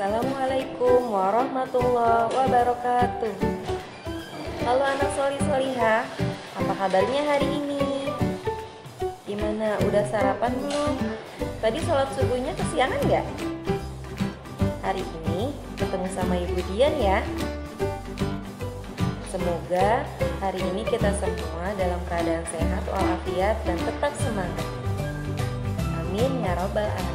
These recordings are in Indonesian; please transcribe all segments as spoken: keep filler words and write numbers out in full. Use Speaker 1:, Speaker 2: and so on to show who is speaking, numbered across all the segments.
Speaker 1: Assalamualaikum warahmatullahi wabarakatuh. Halo anak soli solihah, apa kabarnya hari ini? Gimana, udah sarapan belum? Tadi sholat subuhnya kesiangan gak? Hari ini ketemu sama Ibu Dian ya. Semoga hari ini kita semua dalam keadaan sehat walafiat dan tetap semangat. Amin ya robbal alamin.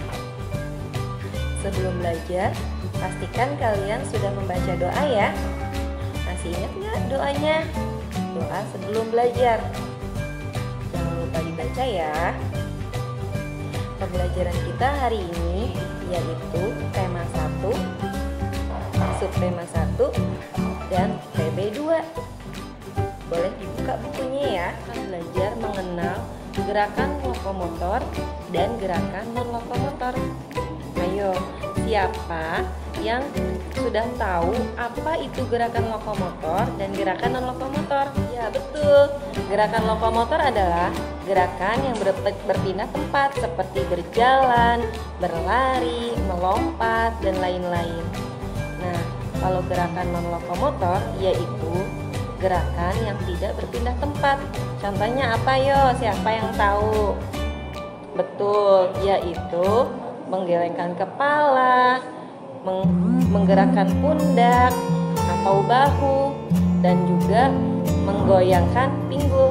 Speaker 1: Sebelum belajar, pastikan kalian sudah membaca doa ya. Masih ingat nggak doanya? Doa sebelum belajar. Jangan lupa dibaca ya. Pembelajaran kita hari ini yaitu tema satu, subtema satu, dan P B dua. Boleh dibuka bukunya ya. Kita belajar mengenal gerakan lokomotor dan gerakan non-lokomotor. Ayo, siapa yang sudah tahu apa itu gerakan lokomotor dan gerakan non-lokomotor? Ya betul, gerakan lokomotor adalah gerakan yang ber berpindah tempat seperti berjalan, berlari, melompat, dan lain-lain. Nah, kalau gerakan non-lokomotor yaitu gerakan yang tidak berpindah tempat. Contohnya apa yo? Siapa yang tahu? Betul, yaitu menggelengkan kepala, meng menggerakkan pundak atau bahu, dan juga menggoyangkan pinggul.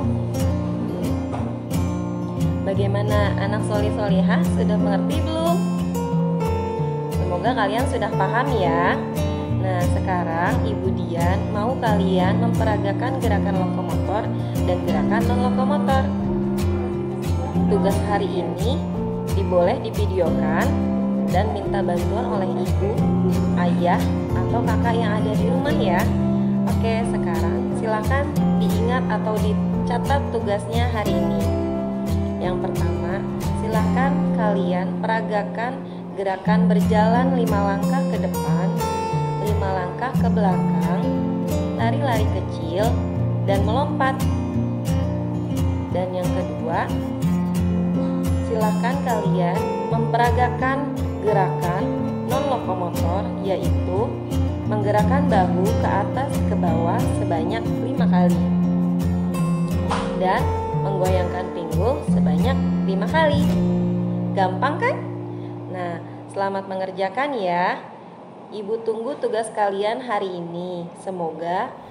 Speaker 1: Bagaimana anak soli solihah, sudah mengerti belum? Semoga kalian sudah paham ya. Nah, sekarang Ibu Dian mau kalian memperagakan gerakan lokomotor dan gerakan non-lokomotor. Tugas hari ini diboleh divideokan dan minta bantuan oleh ibu, ayah, atau kakak yang ada di rumah ya. Oke, sekarang silakan diingat atau dicatat tugasnya hari ini. Yang pertama, silakan kalian peragakan gerakan berjalan lima langkah ke depan, lima langkah ke belakang, lari-lari kecil, dan melompat. Dan yang kedua, silahkan kalian memperagakan gerakan non-lokomotor, yaitu menggerakkan bahu ke atas ke bawah sebanyak lima kali dan menggoyangkan pinggul sebanyak lima kali. Gampang kan? Nah, selamat mengerjakan ya. Ibu tunggu tugas kalian hari ini. Semoga